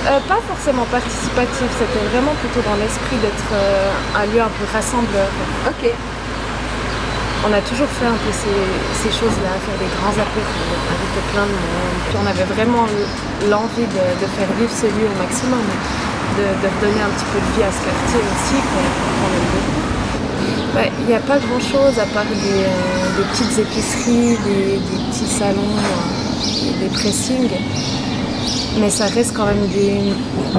Pas forcément participatif, c'était vraiment plutôt dans l'esprit d'être un lieu un peu rassembleur. Ok. On a toujours fait un peu ces choses-là, faire des grands apéros, inviter plein de monde. Puis on avait vraiment l'envie de faire vivre ce lieu au maximum, de redonner un petit peu de vie à ce quartier aussi, qu'on aime beaucoup. Il n'y a pas grand-chose à part des petites épiceries, des petits salons, des pressings. Mais ça reste quand même des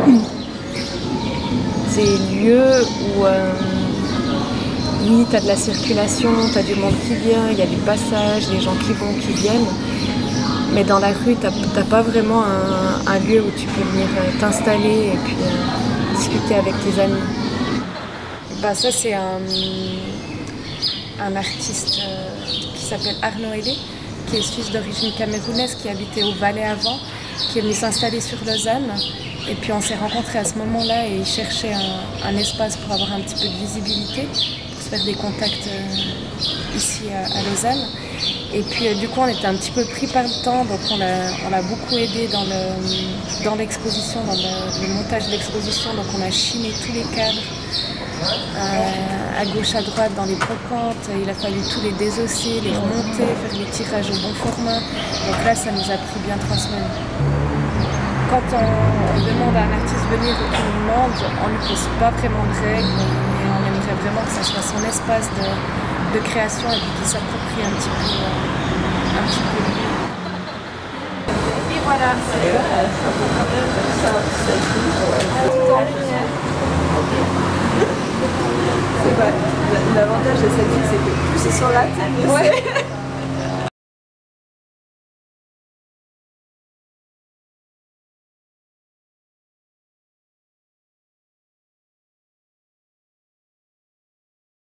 lieux où oui, tu as de la circulation, tu as du monde qui vient, il y a du passage, des gens qui vont, qui viennent. Mais dans la rue, tu n'as pas vraiment un lieu où tu peux venir t'installer et puis discuter avec tes amis. Ça, c'est un artiste qui s'appelle Arnaud Hellé, qui est suisse d'origine camerounaise, qui habitait au Valais avant, qui est venu s'installer sur Lausanne. Et puis on s'est rencontrés à ce moment-là et il cherchait un espace pour avoir un petit peu de visibilité, pour se faire des contacts ici à Lausanne. Et puis du coup on était un petit peu pris par le temps, donc on l'a beaucoup aidé dans l'exposition, dans le montage de l'exposition. Donc on a chiné tous les cadres à gauche, à droite, dans les brocantes. Il a fallu tous les désosser, les remonter, faire les tirages au bon format. Donc là ça nous a pris bien 3 semaines. Quand on demande à un artiste de venir ou qu'il nous demande, on ne lui pose pas vraiment de règles et on aimerait vraiment que ça soit son espace de création et puis qu'il s'approprie un petit peu. Et voilà. C'est quoi l'avantage de cette vie, c'est que plus ils sont là, mieux c'est.